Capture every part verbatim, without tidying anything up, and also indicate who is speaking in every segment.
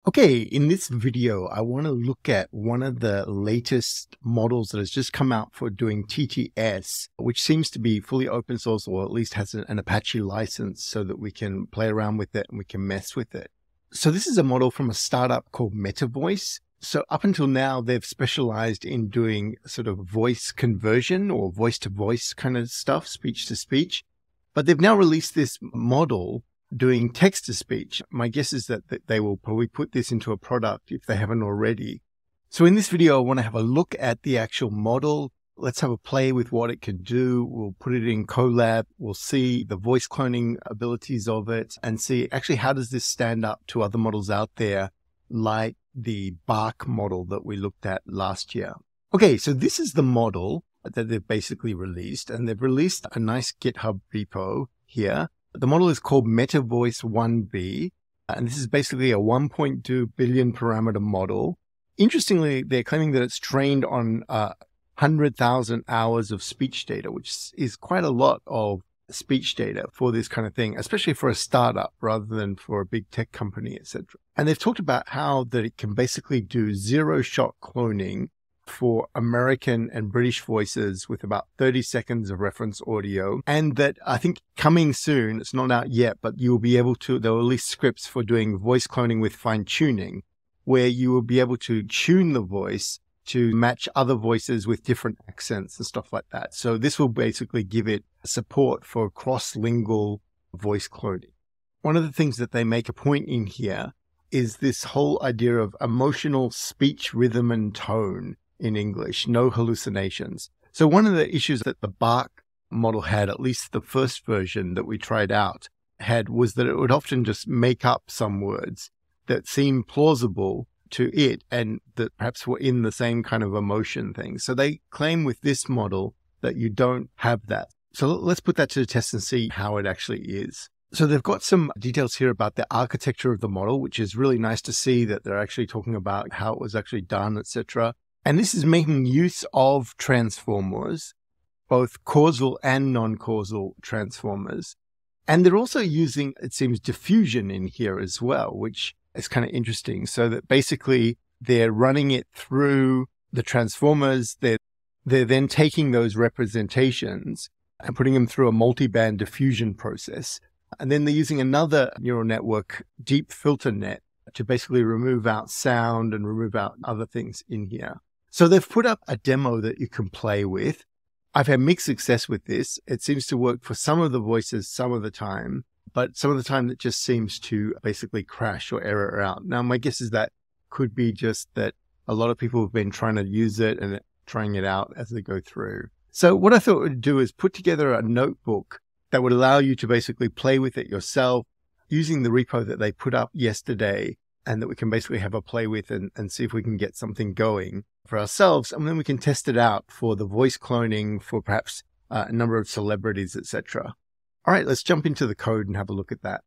Speaker 1: Okay, in this video, I want to look at one of the latest models that has just come out for doing T T S, which seems to be fully open source, or at least has an Apache license so that we can play around with it and we can mess with it. So this is a model from a startup called MetaVoice. So up until now, they've specialized in doing sort of voice conversion or voice to voice kind of stuff, speech to speech. But they've now released this model doing text to speech. My guess is that, that they will probably put this into a product if they haven't already. So in this video, I want to have a look at the actual model. Let's have a play with what it can do. We'll put it in Colab. We'll see the voice cloning abilities of it and see actually how does this stand up to other models out there like the Bark model that we looked at last year. Okay, so this is the model that they've basically released, and they've released a nice GitHub repo here. The model is called MetaVoice one B, and this is basically a one point two billion parameter model. Interestingly, they're claiming that it's trained on uh, one hundred thousand hours of speech data, which is quite a lot of speech data for this kind of thing, especially for a startup rather than for a big tech company, et cetera. And they've talked about how that it can basically do zero-shot cloning for American and British voices with about thirty seconds of reference audio. And that I think coming soon, it's not out yet, but you will be able to, there will release scripts for doing voice cloning with fine tuning, where you will be able to tune the voice to match other voices with different accents and stuff like that. So this will basically give it support for cross-lingual voice cloning. One of the things that they make a point in here is this whole idea of emotional speech, rhythm, and tone in English, no hallucinations. So one of the issues that the Bark model had, at least the first version that we tried out, had was that it would often just make up some words that seemed plausible to it and that perhaps were in the same kind of emotion thing. So they claim with this model that you don't have that. So let's put that to the test and see how it actually is. So they've got some details here about the architecture of the model, which is really nice to see that they're actually talking about how it was actually done, et cetera. And this is making use of transformers, both causal and non-causal transformers. And they're also using, it seems, diffusion in here as well, which is kind of interesting. So that basically they're running it through the transformers. They're, they're then taking those representations and putting them through a multiband diffusion process. And then they're using another neural network, deep filter net, to basically remove out sound and remove out other things in here. So they've put up a demo that you can play with. I've had mixed success with this. It seems to work for some of the voices some of the time, but some of the time it just seems to basically crash or error out. Now, my guess is that could be just that a lot of people have been trying to use it and trying it out as they go through. So what I thought it would do is put together a notebook that would allow you to basically play with it yourself using the repo that they put up yesterday, and that we can basically have a play with and, and see if we can get something going for ourselves. And then we can test it out for the voice cloning for perhaps uh, a number of celebrities, et cetera. All right, let's jump into the code and have a look at that.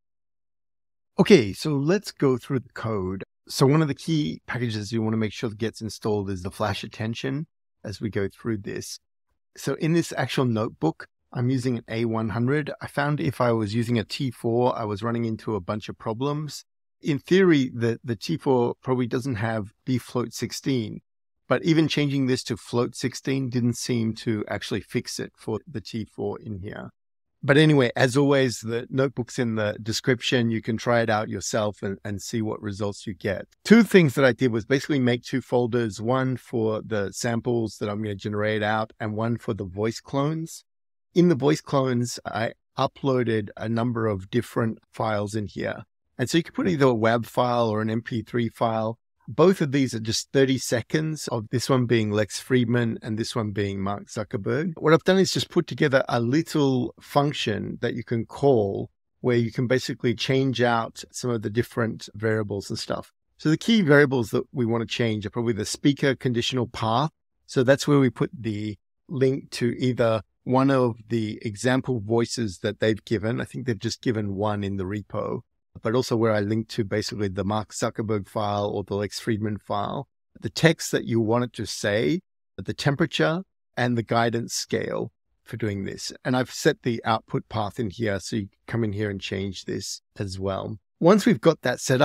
Speaker 1: Okay, so let's go through the code. So one of the key packages you want to make sure that gets installed is the flash attention as we go through this. So in this actual notebook, I'm using an A one hundred. I found if I was using a T four, I was running into a bunch of problems. In theory, the, the T four probably doesn't have B float sixteen, but even changing this to float sixteen didn't seem to actually fix it for the T four in here. But anyway, as always, the notebook's in the description. You can try it out yourself and, and see what results you get. Two things that I did was basically make two folders, one for the samples that I'm going to generate out and one for the voice clones. In the voice clones, I uploaded a number of different files in here. And so you can put either a W A V file or an M P three file. Both of these are just thirty seconds, of this one being Lex Friedman and this one being Mark Zuckerberg. What I've done is just put together a little function that you can call where you can basically change out some of the different variables and stuff. So the key variables that we want to change are probably the speaker conditional path. So that's where we put the link to either one of the example voices that they've given. I think they've just given one in the repo, but also where I link to basically the Mark Zuckerberg file or the Lex Friedman file, the text that you want it to say, the temperature, and the guidance scale for doing this. And I've set the output path in here, so you can come in here and change this as well. Once we've got that set up,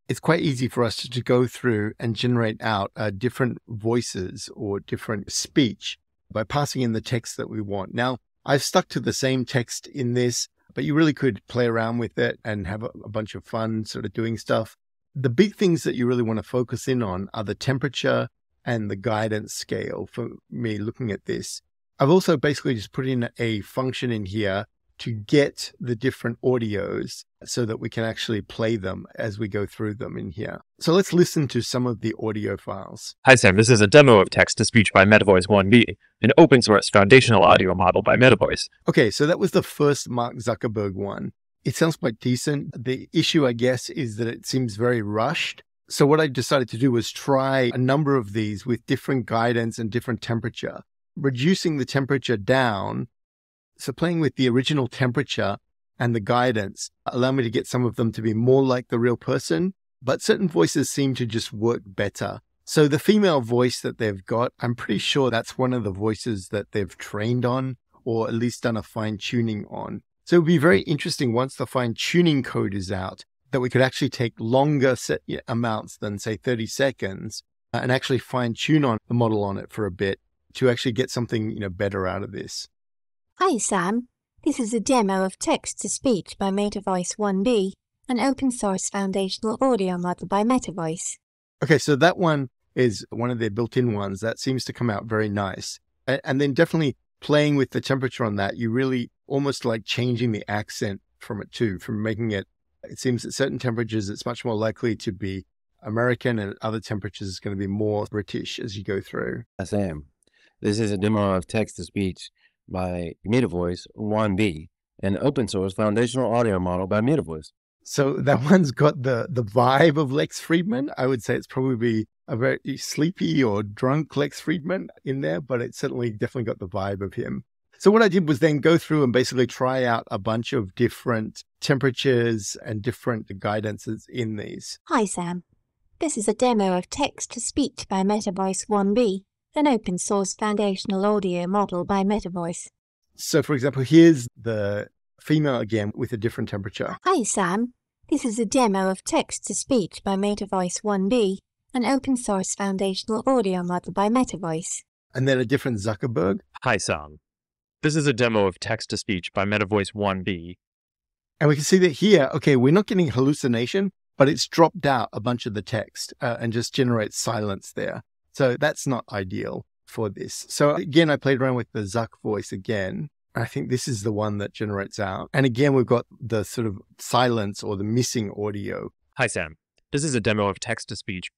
Speaker 1: it's quite easy for us to, to go through and generate out uh, different voices or different speech by passing in the text that we want. Now, I've stuck to the same text in this, but you really could play around with it and have a, a bunch of fun sort of doing stuff. The big things that you really want to focus in on are the temperature and the guidance scale for me looking at this. I've also basically just put in a function in here to get the different audios so that we can actually play them as we go through them in here. So let's listen to some of the audio files.
Speaker 2: Hi Sam, this is a demo of text-to-speech by MetaVoice one B, an open-source foundational audio model by MetaVoice.
Speaker 1: Okay, so that was the first Mark Zuckerberg one. It sounds quite decent. The issue, I guess, is that it seems very rushed. So what I decided to do was try a number of these with different guidance and different temperature, reducing the temperature down. So playing with the original temperature and the guidance allow me to get some of them to be more like the real person, but certain voices seem to just work better. So the female voice that they've got, I'm pretty sure that's one of the voices that they've trained on, or at least done a fine tuning on. So it would be very interesting once the fine tuning code is out, that we could actually take longer set amounts than say thirty seconds and actually fine tune on the model on it for a bit to actually get something, you know, better out of this.
Speaker 3: Hi Sam, this is a demo of text-to-speech by MetaVoice one B, an open-source foundational audio model by MetaVoice.
Speaker 1: Okay, so that one is one of their built-in ones. That seems to come out very nice. And then definitely playing with the temperature on that, you really almost like changing the accent from it too, from making it, it seems at certain temperatures, it's much more likely to be American, and at other temperatures, it's going to be more British as you go through.
Speaker 4: Sam, this is a demo of text-to-speech by MetaVoice one B, an open-source foundational audio model by MetaVoice.
Speaker 1: So that one's got the, the vibe of Lex Friedman. I would say it's probably a very sleepy or drunk Lex Friedman in there, but it certainly definitely got the vibe of him. So what I did was then go through and basically try out a bunch of different temperatures and different guidances in these.
Speaker 3: Hi Sam, this is a demo of text-to-speech by MetaVoice one B, an open-source foundational audio model by MetaVoice.
Speaker 1: So for example, here's the female again with a different temperature.
Speaker 3: Hi Sam, this is a demo of text-to-speech by MetaVoice one B, an open-source foundational audio model by MetaVoice.
Speaker 1: And then a different Zuckerberg.
Speaker 2: Hi Sam, this is a demo of text-to-speech by MetaVoice one B.
Speaker 1: And we can see that here, okay, we're not getting hallucination, but it's dropped out a bunch of the text uh, and just generates silence there. So that's not ideal for this. So again, I played around with the Zuck voice again. I think this is the one that generates out. And again, we've got the sort of silence or the missing audio.
Speaker 2: Hi Sam, this is a demo of text-to-speech.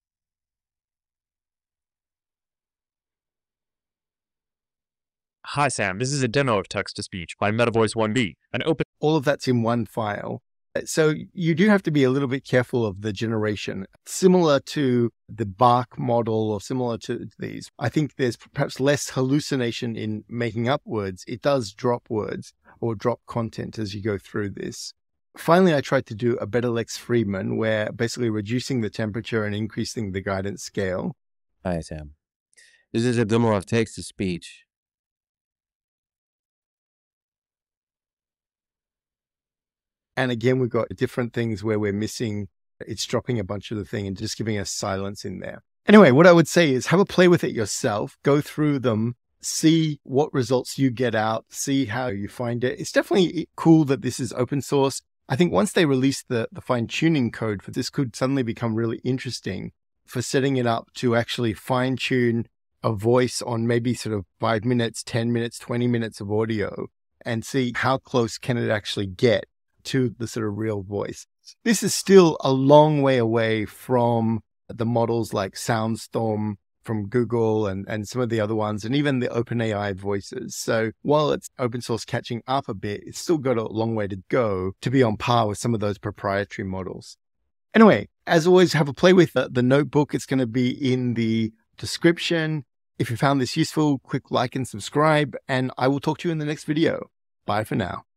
Speaker 2: Hi Sam, this is a demo of text-to-speech by MetaVoice one B, an open...
Speaker 1: All of that's in one file. So you do have to be a little bit careful of the generation. Similar to the Bark model or similar to these, I think there's perhaps less hallucination in making up words. It does drop words or drop content as you go through this. Finally, I tried to do a better Lex Friedman, where basically reducing the temperature and increasing the guidance scale.
Speaker 4: Hi Sam, this is a demo of text-to-speech.
Speaker 1: And again, we've got different things where we're missing, it's dropping a bunch of the thing and just giving us silence in there. Anyway, what I would say is have a play with it yourself, go through them, see what results you get out, see how you find it. It's definitely cool that this is open source. I think once they release the, the fine tuning code for this could suddenly become really interesting for setting it up to actually fine tune a voice on maybe sort of five minutes, ten minutes, twenty minutes of audio and see how close can it actually get to the sort of real voice. This is still a long way away from the models like Soundstorm from Google and, and some of the other ones, and even the OpenAI voices. So while it's open source catching up a bit, it's still got a long way to go to be on par with some of those proprietary models. Anyway, as always, have a play with the, the notebook. It's going to be in the description. If you found this useful, click like and subscribe, and I will talk to you in the next video. Bye for now.